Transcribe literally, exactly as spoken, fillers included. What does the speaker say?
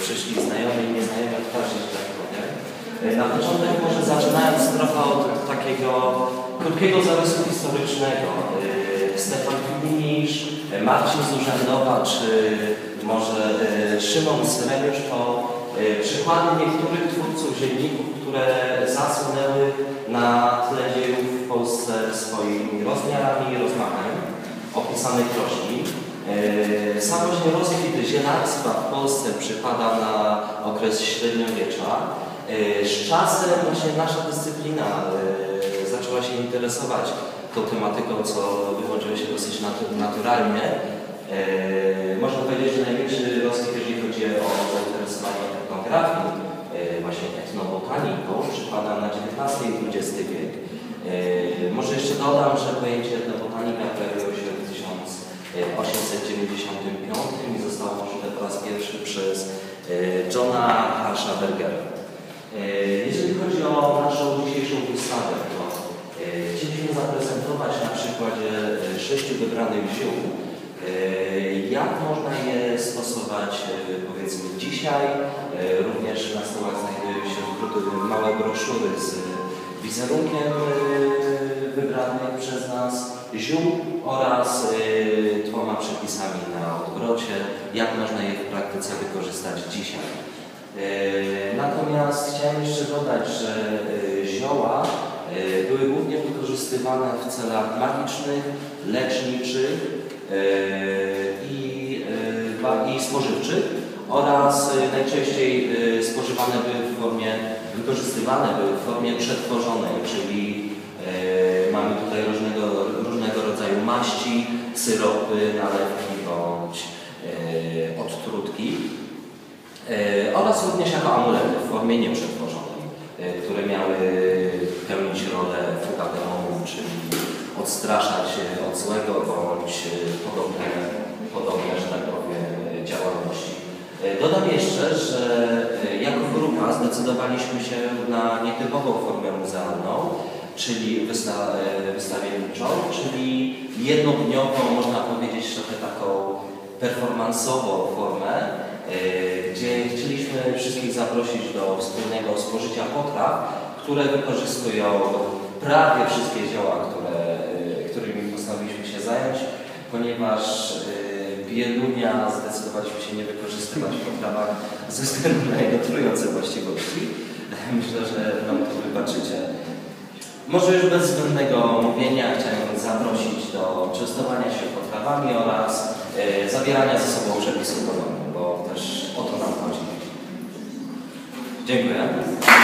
przyszli znajomi i nieznajomi twarzy, że tak powiem. Na początek może zaczynając trochę od takiego krótkiego zarysu historycznego. Stefan Filisz, Marcin z Urzędowa, czy może Szymon Syreniusz to przykłady niektórych twórców dzienników, które zasłynęły na tle dziejów w Polsce swoimi rozmiarami i rozmachem opisanych roślin. Samo rozkwit zielarstwa w Polsce przypada na okres średniowiecza. Z czasem właśnie nasza dyscyplina zaczęła się interesować tą tematyką, co wyłączyło się dosyć naturalnie. Można powiedzieć, że największy rozkwit, jeżeli chodzi o zainteresowanie etnografią, właśnie etnobotaniką, przypada na dziewiętnasty i dwudziesty wiek. Może jeszcze dodam, że pojęcie etnobotanika pojawiło się w tysiąc osiemset dziewięćdziesiątym piątym i zostało użyte po raz pierwszy przez Johna Harshabergera. Jeżeli chodzi o naszą dzisiejszą wystawę, to chcieliśmy zaprezentować na przykładzie sześciu wybranych ziół, jak można je stosować, powiedzmy, dzisiaj. Również na stołach znajdują się małe broszury z wizerunkiem wybranych przez nas ziół oraz dwoma przepisami na odwrocie, jak można je w praktyce wykorzystać dzisiaj. Natomiast chciałem jeszcze dodać, że zioła były głównie wykorzystywane w celach magicznych, leczniczych i, i spożywczych oraz najczęściej spożywane były w formie, wykorzystywane były w formie przetworzonej, czyli mamy tutaj różnego, różnego rodzaju maści, syropy, nalewki bądź odtrutki oraz również jako amulety w formie nieprzetworzonej, które miały pełnić rolę fuga demonu, czyli odstraszać od złego bądź podobne, podobne, że tak powiem, działalności. Dodam jeszcze, że jako grupa zdecydowaliśmy się na nietypową formę muzealną, czyli wysta wystawienniczą, czyli jednodniową, można powiedzieć, trochę taką performansową formę, gdzie chcieliśmy wszystkich zaprosić do wspólnego spożycia potraw, które wykorzystują prawie wszystkie zioła, które, którymi postanowiliśmy się zająć, ponieważ Bielunia zdecydowaliśmy się nie wykorzystywać w potrawach ze względu na jego trujące właściwości. Myślę, że nam to wybaczycie. Może już bez zbędnego mówienia chciałem zaprosić do częstowania się potrawami oraz e, zabierania ze sobą przepisów do domu, bo też o to nam chodzi. Dziękuję.